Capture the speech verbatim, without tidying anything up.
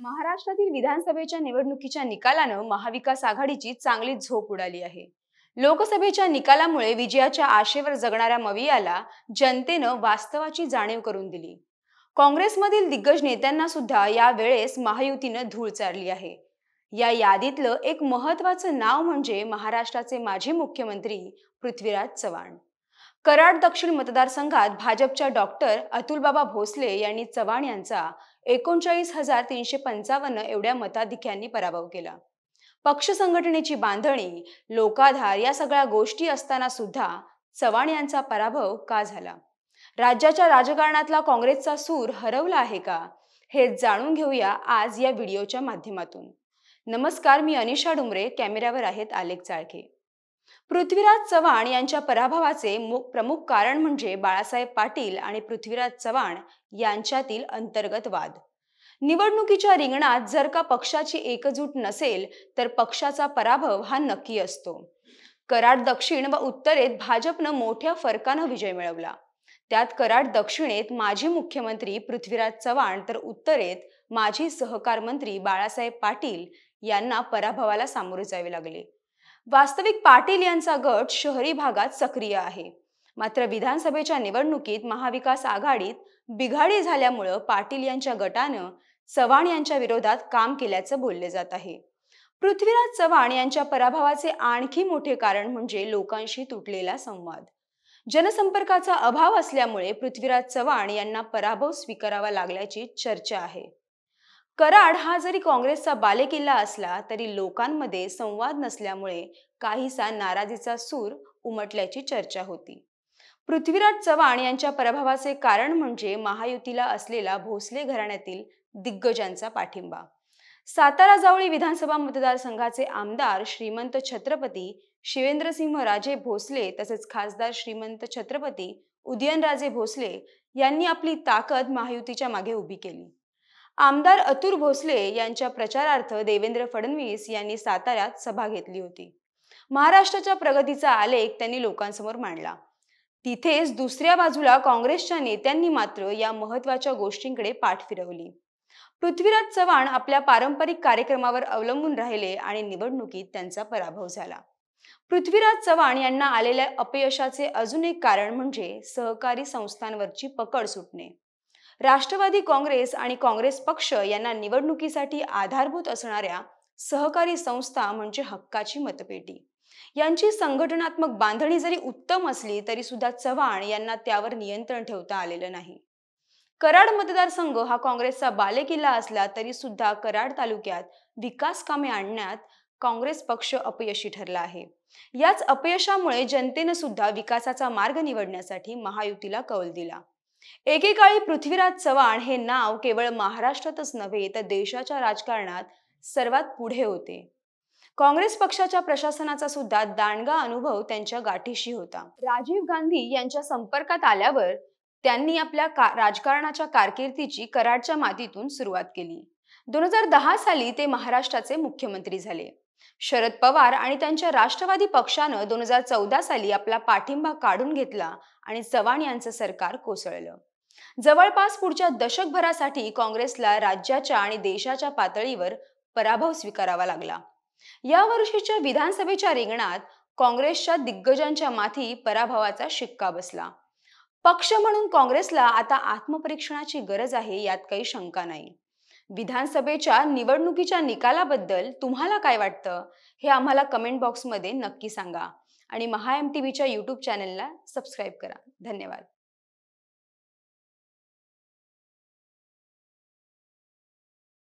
महाराष्ट्रातील विधानसभेच्या निवडणुकीच्या निकालानं महाविकास आघाडीची चांगली झोप उडाली आहे। लोकसभेच्या निकालामुळे विजयाच्या आशेवर जगणाऱ्या मवियाला जनतेनं वास्तवाची जाणीव करून दिली। काँग्रेसमधील दिग्गज नेत्यांना सुद्धा या वेळेस महायुतीनं धूळ चारली आहे। या यादीतलं एक महत्त्वाचं नाव म्हणजे महाराष्ट्राचे माजी मुख्यमंत्री पृथ्वीराज चव्हाण। कराड दक्षिण मतदारसंघात भाजपच्या डॉक्टर अतुलबाबा भोसले यांनी चव्हाण यांचा एकोणचाळीस हजार तीनशे पंचावन्न एवढ्या मताधिक्यांनी पराभव केला। पक्ष संघटनेची बांधणी, लोकाधार या सगळ्या गोष्टी असताना सुद्धा चव्हाण यांचा पराभव का झाला? राज्याच्या राजकारणातला काँग्रेसचा सूर हरवला आहे का? हे जाणून घेऊया आज या व्हिडिओच्या माध्यमातून। नमस्कार, मी अनिशा डुमरे, कॅमेऱ्यावर आहेत आलेख चाळके। पृथ्वीराज चव्हाण यांच्या पराभवाचे प्रमुख कारण म्हणजे बाळासाहेब पाटील आणि पृथ्वीराज चव्हाण यांच्यातील अंतर्गत वाद। निवडणुकीच्या रिंगणात जर का पक्षाची एकजूट नसेल तर पक्षाचा पराभव हा नक्की असतो। कराड दक्षिण व उत्तरेत भाजपनं मोठ्या फरकानं विजय मिळवला। त्यात कराड दक्षिणेत माजी मुख्यमंत्री पृथ्वीराज चव्हाण तर उत्तरेत माजी सहकार मंत्री बाळासाहेब पाटील यांना पराभवाला सामोरे जावे लागले। वास्तविक पाटील यांचा गट शहरी भागात सक्रिय आहे, मात्र विधानसभेच्या निवडणुकीत महाविकास आघाडीत बिघाडी झाल्यामुळे पाटील यांच्या गटानं चव्हाण यांच्या विरोधात काम केल्याचं बोलले जात आहे। पृथ्वीराज चव्हाण यांच्या पराभवाचे आणखी मोठे कारण म्हणजे लोकांशी तुटलेला संवाद। जनसंपर्काचा अभाव असल्यामुळे पृथ्वीराज चव्हाण यांना पराभव स्वीकारावा लागल्याची चर्चा आहे। कराड हा जरी काँग्रेसचा बालेकिल्ला असला तरी लोकांमध्ये संवाद नसल्यामुळे काहीसा नाराजीचा सूर उमटल्याची चर्चा होती। पृथ्वीराज चव्हाण यांच्या पराभवाचे कारण म्हणजे महायुतीला असलेला भोसले घराण्यातील दिग्गजांचा पाठिंबा। सातारा जावळी विधानसभा मतदारसंघाचे आमदार श्रीमंत छत्रपती शिवेंद्रसिंहराजे भोसले तसेच खासदार श्रीमंत छत्रपती उदयनराजे भोसले यांनी आपली ताकद महायुतीच्या मागे उभी केली। आमदार अतुल भोसले यांच्या प्रचारार्थ देवेंद्र फडणवीस यांनी साताऱ्यात सभा घेतली होती। महाराष्ट्राच्या प्रगतीचा आलेख त्यांनी लोकांसमोर मांडला। तिथेच दुसऱ्या बाजूला काँग्रेसच्या नेत्यांनी मात्र या महत्त्वाच्या गोष्टींकडे पाठ फिरवली। पृथ्वीराज चव्हाण आपल्या पारंपरिक कार्यक्रमावर अवलंबून राहिले आणि निवडणुकीत त्यांचा पराभव झाला। पृथ्वीराज चव्हाण यांना आलेल्या अपयशाचे अजून एक कारण म्हणजे सहकारी संस्थांवरची पकड सुटणे। राष्ट्रवादी काँग्रेस आणि काँग्रेस पक्ष यांना निवडणुकीसाठी आधारभूत असणाऱ्या सहकारी संस्था म्हणजे हक्काची मतपेटी। यांची संघटनात्मक बांधणी जरी उत्तम असली तरी सुद्धा चव्हाण यांना त्यावर नियंत्रण ठेवता आलेलं नाही। कराड मतदारसंघ हा काँग्रेसचा बालेकिल्ला असला तरी सुद्धा कराड तालुक्यात विकास कामे आणण्यात काँग्रेस पक्ष अपयशी ठरला आहे। याच अपयशामुळे जनतेने सुद्धा विकासाचा मार्ग निवडण्यासाठी महायुतीला कौल दिला। एकेकाळी पृथ्वीराज चव्हाण हे नाव केवळ महाराष्ट्रातच नव्हे तर देशाच्या राजकारणात सर्वात पुढे होते। काँग्रेस पक्षाच्या प्रशासनाचा सुद्धा दांडगा अनुभव त्यांच्या गाठीशी होता। राजीव गांधी यांच्या संपर्कात आल्यावर त्यांनी आपल्या का राजकारणाच्या कारकिर्दीची कराडच्या मातीतून सुरुवात केली। दोन हजार दहा साली ते महाराष्ट्राचे मुख्यमंत्री झाले। शरद पवार आणि त्यांच्या राष्ट्रवादी पक्षानं दोन हजार चौदा साली आपला पाठिंबा काढून घेतला आणि चव्हाण यांचं सरकार कोसळलं। जवळपास पुढच्या दशकभरासाठी काँग्रेसला राज्याच्या आणि देशाच्या पातळीवर पराभव स्वीकारावा लागला। या वर्षीच्या विधानसभेच्या रिंगणात काँग्रेसच्या दिग्गजांच्या माथी पराभवाचा शिक्का बसला। पक्ष म्हणून काँग्रेसला आता आत्मपरीक्षणाची गरज आहे, यात काही शंका नाही। विधानसभेच्या निवडणुकीच्या निकालाबद्दल तुम्हाला काय वाटतं हे आम्हाला कमेंट बॉक्समध्ये नक्की सांगा आणि महा एम टी व्हीच्या यूट्यूब चॅनलला सबस्क्राईब करा। धन्यवाद।